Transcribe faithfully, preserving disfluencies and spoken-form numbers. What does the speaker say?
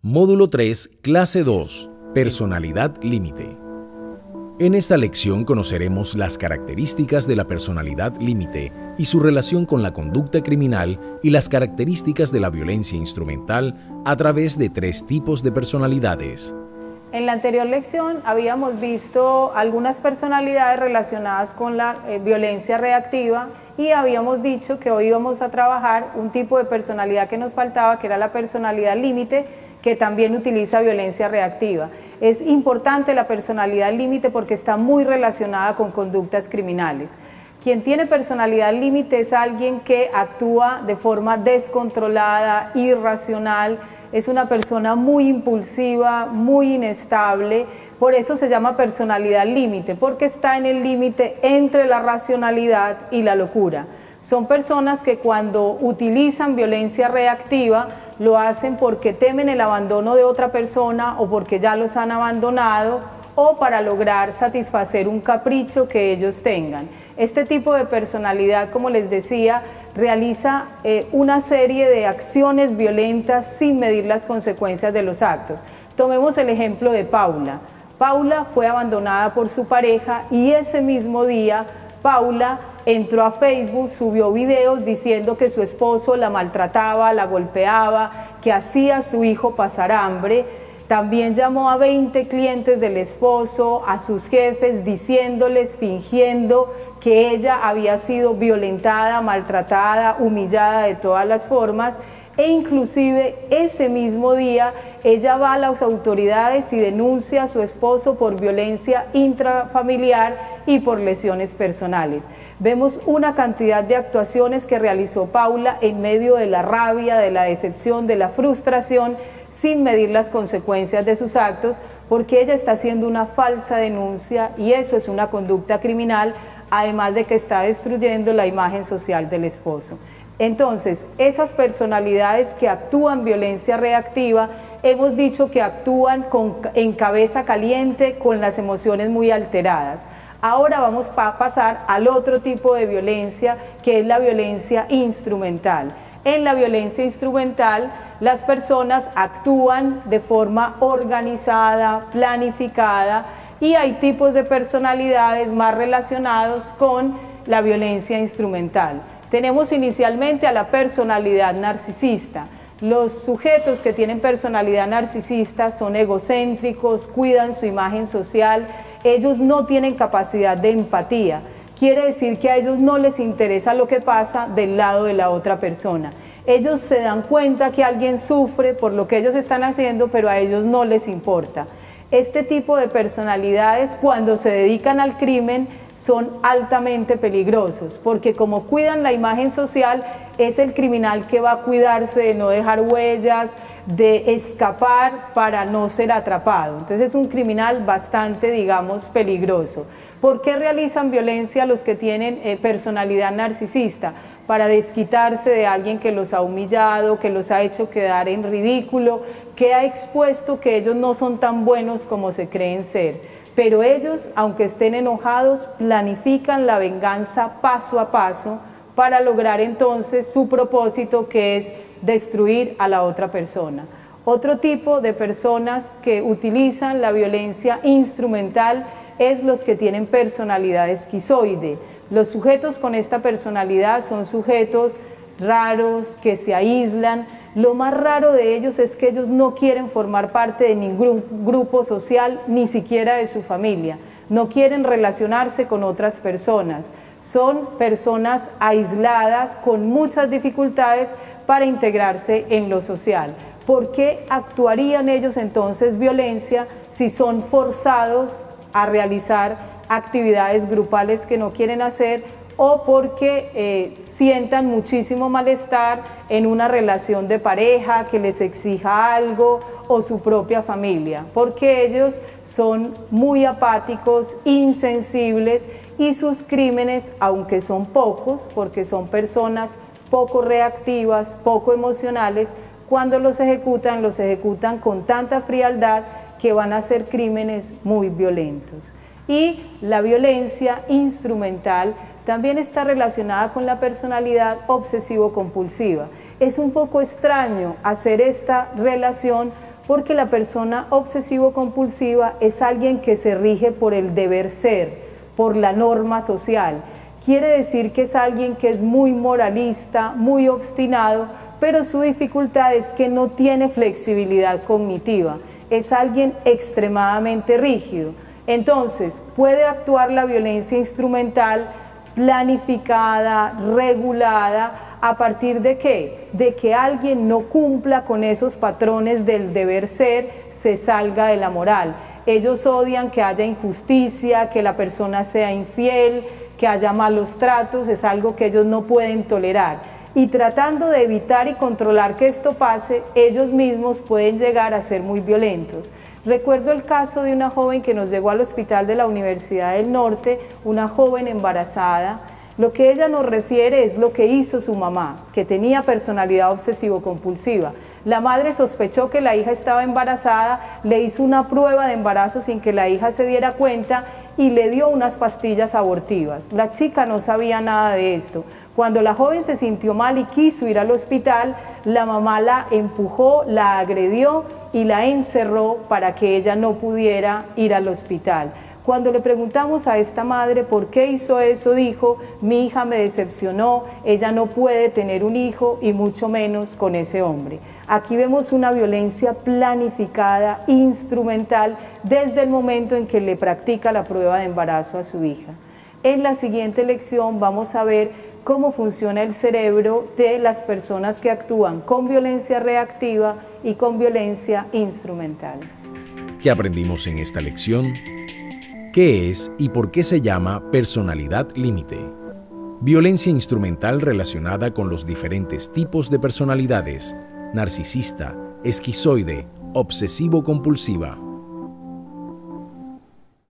Módulo tres, Clase dos, Personalidad límite. En esta lección conoceremos las características de la personalidad límite y su relación con la conducta criminal y las características de la violencia instrumental a través de tres tipos de personalidades. En la anterior lección habíamos visto algunas personalidades relacionadas con la eh, violencia reactiva y habíamos dicho que hoy íbamos a trabajar un tipo de personalidad que nos faltaba, que era la personalidad límite, que también utiliza violencia reactiva. Es importante la personalidad límite porque está muy relacionada con conductas criminales. Quien tiene personalidad límite es alguien que actúa de forma descontrolada, irracional, es una persona muy impulsiva, muy inestable, por eso se llama personalidad límite, porque está en el límite entre la racionalidad y la locura. Son personas que cuando utilizan violencia reactiva lo hacen porque temen el abandono de otra persona o porque ya los han abandonado, o para lograr satisfacer un capricho que ellos tengan. Este tipo de personalidad, como les decía, realiza eh, una serie de acciones violentas sin medir las consecuencias de los actos. Tomemos el ejemplo de Paula. Paula fue abandonada por su pareja y ese mismo día Paula entró a Facebook, subió videos diciendo que su esposo la maltrataba, la golpeaba, que hacía a su hijo pasar hambre. También llamó a veinte clientes del esposo, a sus jefes, diciéndoles, fingiendo que ella había sido violentada, maltratada, humillada de todas las formas, e inclusive ese mismo día ella va a las autoridades y denuncia a su esposo por violencia intrafamiliar y por lesiones personales. Vemos una cantidad de actuaciones que realizó Paula en medio de la rabia, de la decepción, de la frustración, sin medir las consecuencias de sus actos, porque ella está haciendo una falsa denuncia y eso es una conducta criminal, además de que está destruyendo la imagen social del esposo. Entonces, esas personalidades que actúan violencia reactiva, hemos dicho que actúan con, en cabeza caliente, con las emociones muy alteradas. Ahora vamos a pasar al otro tipo de violencia, que es la violencia instrumental. En la violencia instrumental, las personas actúan de forma organizada, planificada, y hay tipos de personalidades más relacionados con la violencia instrumental. Tenemos inicialmente a la personalidad narcisista. Los sujetos que tienen personalidad narcisista son egocéntricos, cuidan su imagen social, ellos no tienen capacidad de empatía. Quiere decir que a ellos no les interesa lo que pasa del lado de la otra persona. Ellos se dan cuenta que alguien sufre por lo que ellos están haciendo, pero a ellos no les importa. Este tipo de personalidades, cuando se dedican al crimen, son altamente peligrosos, porque como cuidan la imagen social, es el criminal que va a cuidarse de no dejar huellas, de escapar para no ser atrapado. Entonces es un criminal bastante, digamos, peligroso. ¿Por qué realizan violencia los que tienen eh, personalidad narcisista? Para desquitarse de alguien que los ha humillado, que los ha hecho quedar en ridículo, que ha expuesto que ellos no son tan buenos como se creen ser. Pero ellos, aunque estén enojados, planifican la venganza paso a paso para lograr entonces su propósito, que es destruir a la otra persona. Otro tipo de personas que utilizan la violencia instrumental es los que tienen personalidad esquizoide. Los sujetos con esta personalidad son sujetos raros, que se aíslan. Lo más raro de ellos es que ellos no quieren formar parte de ningún grupo social, ni siquiera de su familia. No quieren relacionarse con otras personas. Son personas aisladas con muchas dificultades para integrarse en lo social. ¿Por qué actuarían ellos entonces violencia si son forzados a realizar actividades grupales que no quieren hacer, o porque eh, sientan muchísimo malestar en una relación de pareja que les exija algo, o su propia familia? Porque ellos son muy apáticos, insensibles, y sus crímenes, aunque son pocos, porque son personas poco reactivas, poco emocionales, cuando los ejecutan, los ejecutan con tanta frialdad que van a hacer crímenes muy violentos. Y la violencia instrumental también está relacionada con la personalidad obsesivo-compulsiva. Es un poco extraño hacer esta relación Porque la persona obsesivo-compulsiva es alguien que se rige por el deber ser, por la norma social. Quiere decir que es alguien que es muy moralista, muy obstinado, pero su dificultad es que no tiene flexibilidad cognitiva. Es alguien extremadamente rígido. Entonces, puede actuar la violencia instrumental planificada, regulada, ¿a partir de qué? De que alguien no cumpla con esos patrones del deber ser, se salga de la moral. Ellos odian que haya injusticia, que la persona sea infiel, que haya malos tratos, es algo que ellos no pueden tolerar. Y tratando de evitar y controlar que esto pase, ellos mismos pueden llegar a ser muy violentos. Recuerdo el caso de una joven que nos llegó al hospital de la Universidad del Norte, una joven embarazada. Lo que ella nos refiere es lo que hizo su mamá, que tenía personalidad obsesivo-compulsiva. La madre sospechó que la hija estaba embarazada, le hizo una prueba de embarazo sin que la hija se diera cuenta y le dio unas pastillas abortivas. La chica no sabía nada de esto. Cuando la joven se sintió mal y quiso ir al hospital, la mamá la empujó, la agredió y la encerró para que ella no pudiera ir al hospital. Cuando le preguntamos a esta madre por qué hizo eso, dijo: mi hija me decepcionó, ella no puede tener un hijo y mucho menos con ese hombre. Aquí vemos una violencia planificada, instrumental, desde el momento en que le practica la prueba de embarazo a su hija. En la siguiente lección vamos a ver cómo funciona el cerebro de las personas que actúan con violencia reactiva y con violencia instrumental. ¿Qué aprendimos en esta lección? ¿Qué es y por qué se llama personalidad límite? Violencia instrumental relacionada con los diferentes tipos de personalidades: narcisista, esquizoide, obsesivo-compulsiva.